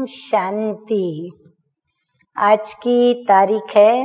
शांति। आज की तारीख है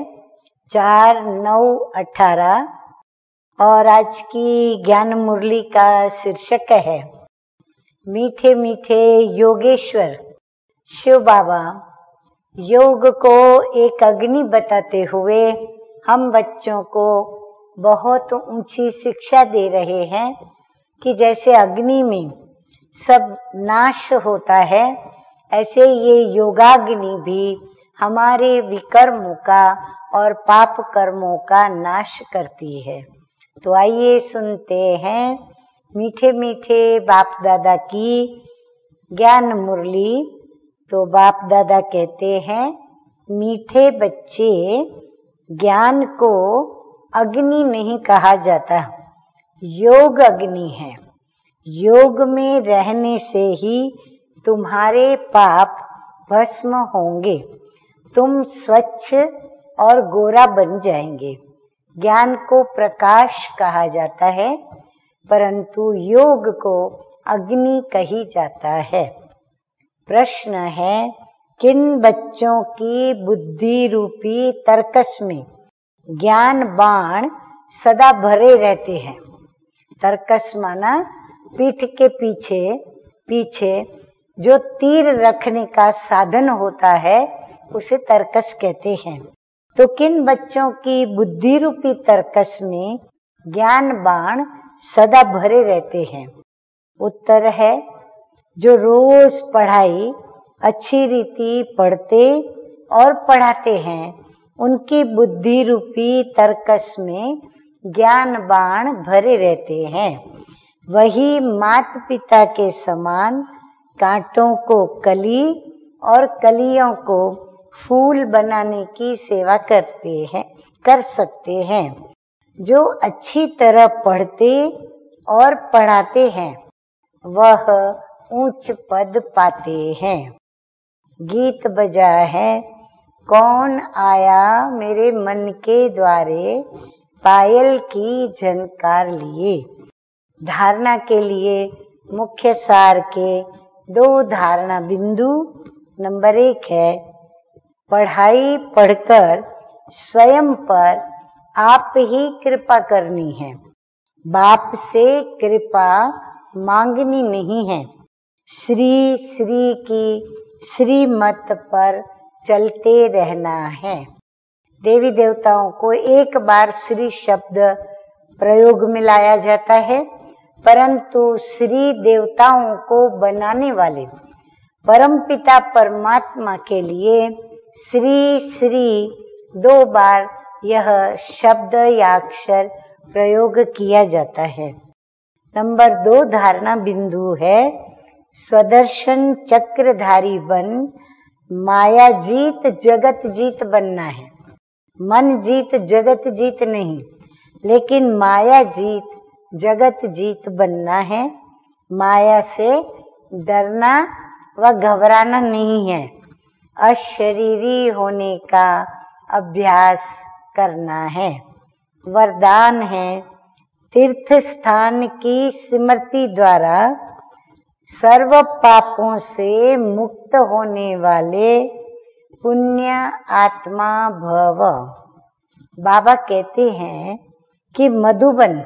4/9/18 और आज की ज्ञान मुरली का शीर्षक है मीठे मीठे योगेश्वर शिव बाबा। योग को एक अग्नि बताते हुए हम बच्चों को बहुत ऊंची शिक्षा दे रहे हैं कि जैसे अग्नि में सब नाश होता है, ऐसे ये योगाग्नि भी हमारे विकर्मों का और पाप कर्मों का नाश करती है। तो आइए सुनते हैं मीठे मीठे बाप दादा की ज्ञान मुरली। तो बाप दादा कहते हैं, मीठे बच्चे, ज्ञान को अग्नि नहीं कहा जाता, योग अग्नि है। योग में रहने से ही तुम्हारे पाप भस्म होंगे, तुम स्वच्छ और गोरा बन जाएंगे। ज्ञान को प्रकाश कहा जाता है, परंतु योग को अग्नि कही जाता है। प्रश्न है, किन बच्चों की बुद्धि रूपी तर्कस में ज्ञान बाण सदा भरे रहते हैं? तर्कस माना पीठ के पीछे जो तीर रखने का साधन होता है, उसे तर्कस कहते हैं। तो किन बच्चों की बुद्धि रूपी तर्कस में ज्ञान बाण सदा भरे रहते हैं? उत्तर है, जो रोज पढ़ाई अच्छी रीति पढ़ते और पढ़ाते हैं, उनकी बुद्धि रूपी तर्कस में ज्ञान बाण भरे रहते हैं। वही माता पिता के समान कांटों को कली और कलियों को फूल बनाने की सेवा कर सकते हैं। जो अच्छी तरह पढ़ते और पढ़ाते हैं, वह ऊंच पद पाते हैं। गीत बजा है, कौन आया मेरे मन के द्वारे, पायल की झनकार लिए। धारणा के लिए मुख्य सार के 2 धारणा बिंदु। नंबर 1 है, पढ़ाई पढ़कर स्वयं पर आप ही कृपा करनी है, बाप से कृपा मांगनी नहीं है। श्री श्री की श्रीमत पर चलते रहना है। देवी देवताओं को एक बार श्री शब्द प्रयोग में लाया जाता है, परंतु श्री देवताओं को बनाने वाले परमपिता परमात्मा के लिए श्री श्री 2 बार यह शब्द या अक्षर प्रयोग किया जाता है। नंबर 2 धारणा बिंदु है, स्वदर्शन चक्रधारी बन, माया जीत जगत जीत बनना है। मन जीत जगत जीत नहीं, लेकिन माया जीत जगत जीत बनना है। माया से डरना व घबराना नहीं है, अशरीरी होने का अभ्यास करना है। वरदान है, तीर्थ स्थान की स्मृति द्वारा सर्व पापों से मुक्त होने वाले पुण्य आत्मा भव। बाबा कहते हैं कि मधुबन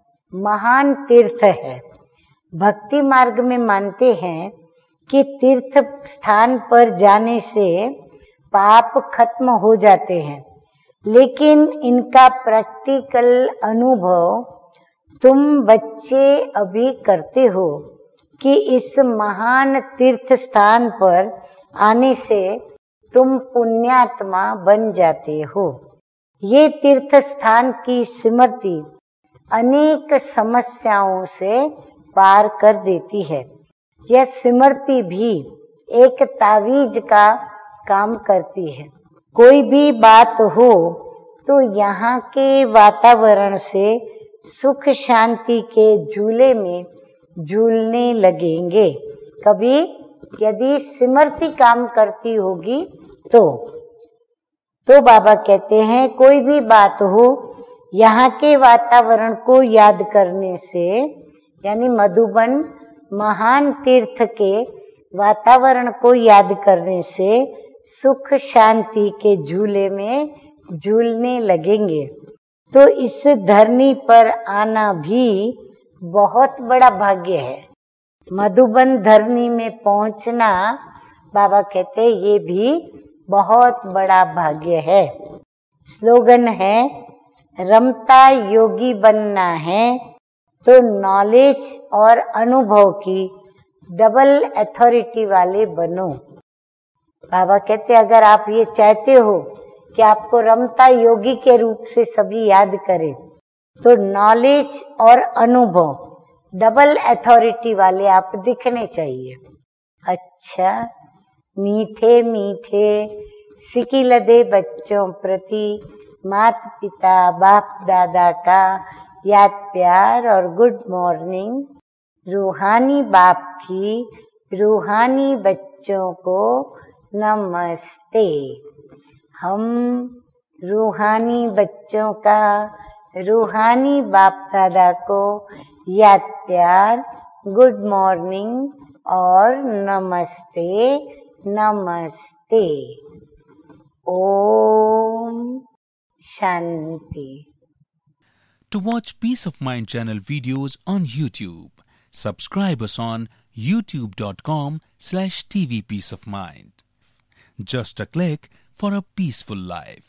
महान तीर्थ है। भक्ति मार्ग में मानते हैं कि तीर्थ स्थान पर जाने से पाप खत्म हो जाते हैं, लेकिन इनका प्रैक्टिकल अनुभव तुम बच्चे अभी करते हो कि इस महान तीर्थ स्थान पर आने से तुम पुण्यात्मा बन जाते हो। ये तीर्थ स्थान की स्मृति अनेक समस्याओं से पार कर देती है। यह स्मृति भी एक तावीज का काम करती है। कोई भी बात हो तो यहाँ के वातावरण से सुख शांति के झूले में झूलने लगेंगे। कभी यदि स्मृति काम करती होगी तो बाबा कहते हैं, कोई भी बात हो, यहाँ के वातावरण को याद करने से, यानी मधुबन महान तीर्थ के वातावरण को याद करने से सुख शांति के झूले में झूलने लगेंगे। तो इस धरनी पर आना भी बहुत बड़ा भाग्य है। मधुबन धरनी में पहुंचना, बाबा कहते हैं, ये भी बहुत बड़ा भाग्य है। स्लोगन है, रमता योगी बनना है तो नॉलेज और अनुभव की डबल अथॉरिटी वाले बनो। बाबा कहते अगर आप ये चाहते हो कि आपको रमता योगी के रूप से सभी याद करें, तो नॉलेज और अनुभव डबल अथॉरिटी वाले आप दिखने चाहिए। अच्छा, मीठे मीठे सिकिलदे बच्चों प्रति माता पिता बाप दादा का याद प्यार और गुड मॉर्निंग। रूहानी बाप की रूहानी बच्चों को नमस्ते। हम रूहानी बच्चों का रूहानी बाप दादा को याद प्यार, गुड मॉर्निंग और नमस्ते नमस्ते। Om Shanti. To watch Peace of Mind channel videos on YouTube, subscribe us on youtube.com/tvpeaceofmind. Just a click for a peaceful life.